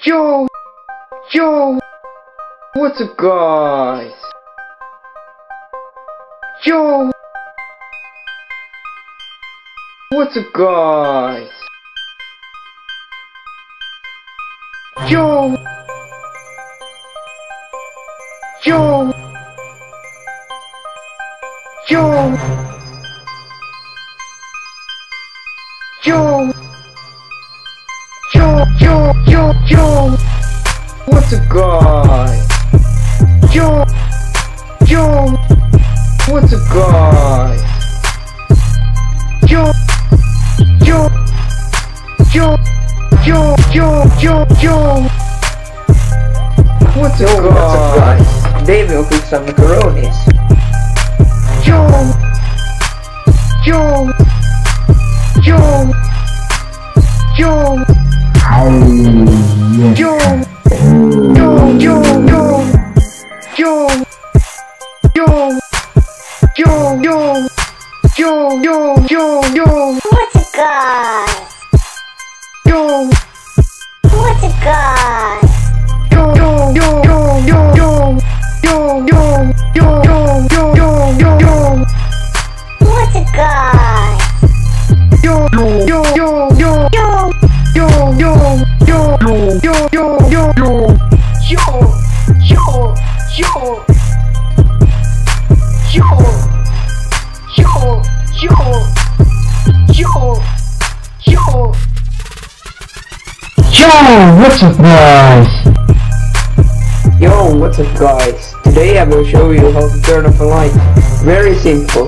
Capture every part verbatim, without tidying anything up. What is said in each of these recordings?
Yo, yo, what's up guys? Yo, what's up guys? Yo, yo, yo, yo, yo, yo, yo, yo, what's up guys? Yo, yo, what's up guys? Yo, yo, yo, yo, yo, yo, yo, what's up Yo, what's up guys? guys? Today we'll cook some macaronis. Yo, yo, yo, yo, yo, yo, yo, yo, yo, yo, yo, yo, yo, yo, yo, yo, What's up guys? yo, What's up guys? yo, yo, yo, yo, yo, yo, yo, yo, yo, yo, yo, yo, yo, What's up guys? yo, yo, yo, yo, yo, Yo, yo, yo, yo, yo, yo, yo, yo, yo, yo, yo, yo, yo, yo, yo, yo, yo. Yo, what's up guys? Yo, what's up guys? Today I will show you how to turn off a light. Very simple.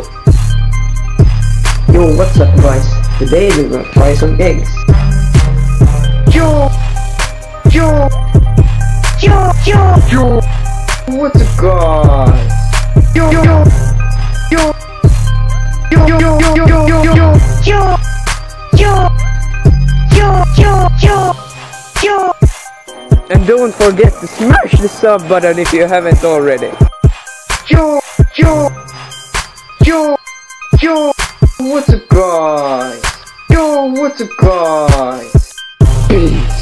Yo, what's up guys? Today we will fry some eggs. yo, yo, Yo, yo, yo, what's up guys? Yo, yo, yo, yo, yo, yo, yo, yo, yo, yo, yo, yo, yo, yo, yo, yo, yo. And don't forget to smash the sub button if you haven't already. yo, yo, yo, yo, what's up guys? Yo, what's up guys? Peace.